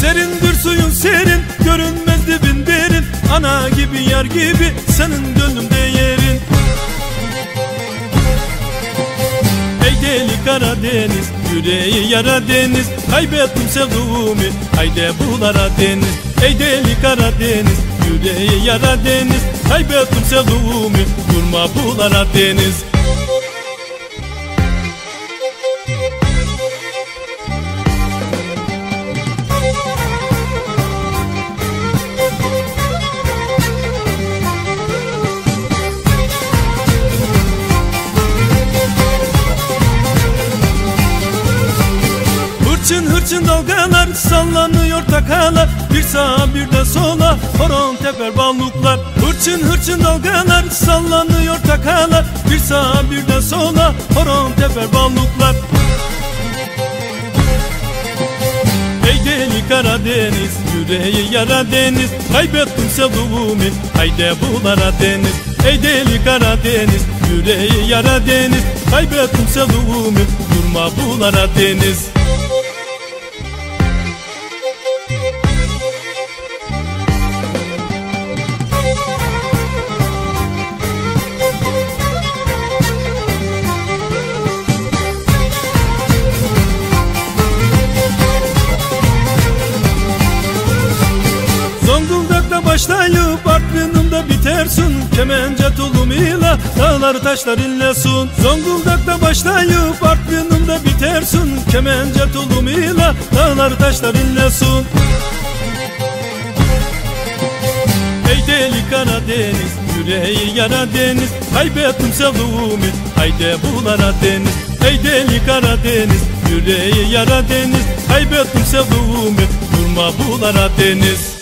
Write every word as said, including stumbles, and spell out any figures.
Serindir suyun serin, görünmez dibin derin. Ana gibi yar gibi senin gönlümde yerin. Ey deli Karadeniz, yüreği yara deniz. Kaybettim sevduğumu, haydi bulara deniz. Ey deli Karadeniz, yüreği yara deniz. Kaybettim sevduğumu, durma bulara deniz. Hırçın hırçın dalgalar sallanıyor takalar. Bir sağa bir de sola horon teper balıklar. Hırçın hırçın dalgalar sallanıyor takalar. Bir sağa bir de sola horon teper balıklar. Ey deli Karadeniz, yüreği yara deniz. Kaybettim sevduğumu, haydi bulara deniz. Ey deli Karadeniz, yüreği yara deniz. Kaybettim sevduğumu, durma bulara deniz. Zonguldak'ta başlayıp Artvin'imde bitersin. Kemence tulumuyla dağları taşlar inlesin. Zonguldak'ta başlayıp Artvin'imde bitersin. Kemence tulumuyla dağları taşlar inlesin. Ey deli Karadeniz, yüreği yara deniz. Kaybettim sevduğumu, haydi bulara deniz. Ey deli Karadeniz, yüreği yara deniz. Kaybettim sevduğumu, durma bulara deniz.